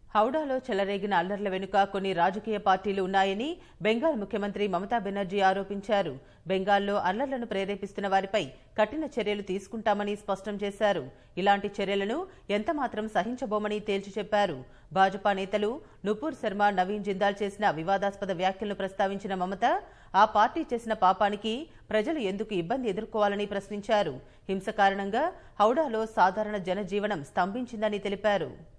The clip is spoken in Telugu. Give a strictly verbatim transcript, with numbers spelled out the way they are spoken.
హౌడాలో చెలరేగిన అల్లర్ల వెనుక కొన్ని రాజకీయ పార్టీలు ఉన్నాయని బెంగాల్ ముఖ్యమంత్రి మమతా బెనర్జీ ఆరోపించారు. బెంగాల్లో అల్లర్లను ప్రేరేపిస్తున్న వారిపై కఠిన చర్యలు తీసుకుంటామని స్పష్టం చేశారు. ఇలాంటి చర్యలను ఎంతమాత్రం సహించబోమని తేల్చి చెప్పారు. భాజపా నేతలు నుపూర్ శర్మ, నవీన్ జిందాల్ చేసిన వివాదాస్పద వ్యాఖ్యలను ప్రస్తావించిన మమత ఆ పార్టీ చేసిన పాపానికి ప్రజలు ఎందుకు ఇబ్బంది ఎదుర్కోవాలని ప్రశ్నించారు. హింస కారణంగా హౌడాలో సాధారణ జనజీవనం స్తంభించిందని తెలిపారు.